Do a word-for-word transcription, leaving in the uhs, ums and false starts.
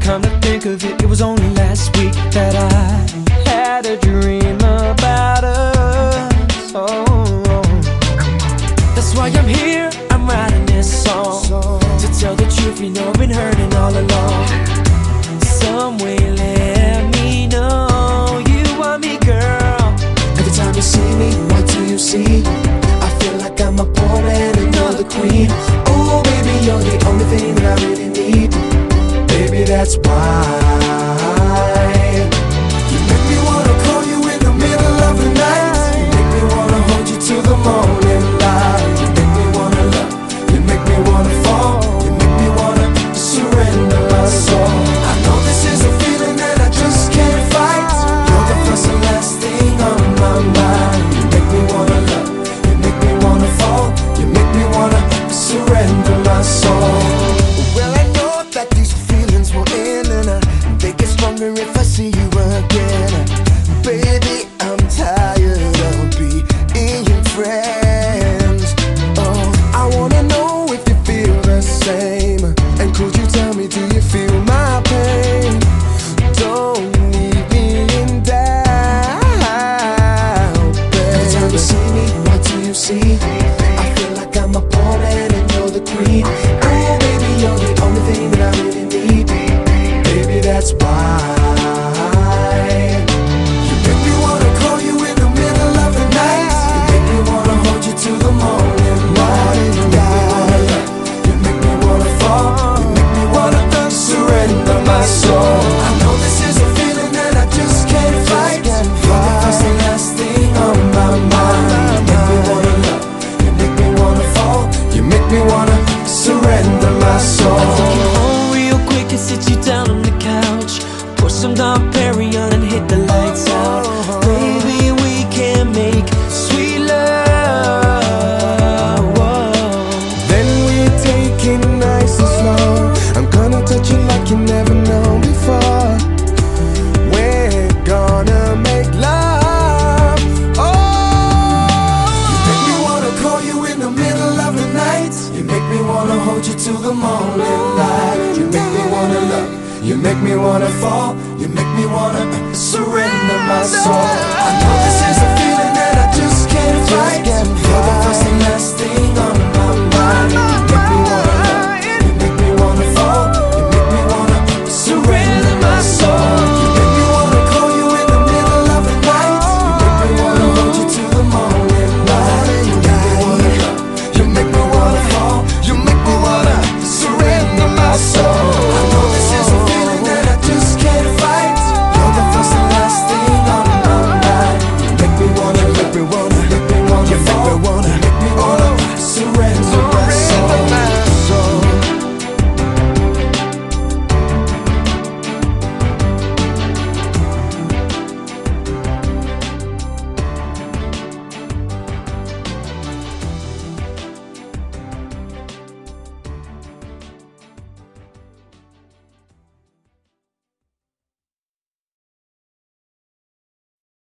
Come to think of it, it was only last week that I had a dream about us. Oh, that's why I'm here, I'm writing this song, to tell the truth, you know I've been hurting all along. Some way let me know you want me, girl. Every time you see me, what do you see? I feel like I'm a pawn and you're the queen. Oh baby, you're the only thing that I really need. Baby, that's why you make me wanna call you in the middle of the night. You make me wanna hold you till the morning light. You make me wanna love, you make me wanna fall, you make me wanna surrender my soul. I know this is a feeling that I just can't fight. You're the first and last thing on my mind. You make me wanna love, you make me wanna fall, you make me wanna surrender my soul. Well, I know that these feelings will end, and uh, they get stronger if I see you again. Baby, I'm tired of being friends. Oh, I wanna know if you feel the same, and could you tell me, do you feel my pain? Don't leave me in doubt, babe. Every time you see me, what do you see? I feel like I'm a pawn and you're the queen. Oh baby, you're the only thing that I really need. Baby, that's why you make me wanna call you in the middle of the night. You make me wanna hold you till the morning light. You make me wanna love, you make me wanna fall, you make me wanna surrender my soul. I know this is a feeling that I just can't fight. You're the first and last thing on my mind. You make me wanna love, you make me wanna fall, you make me wanna surrender my soul. I'll take you home real quick and sit you down on the couch, pour some Dom Perignon and hit the lights out. Baby, we can make sweet love. Whoa. Then we take it nice and slow. I'm gonna touch you like you never known before. We're gonna make love. Oh, you make me wanna call you in the middle of the night. You make me wanna hold you till the morning light. You make me wanna love, you make me wanna fall, you make me wanna surrender my soul. I know this is a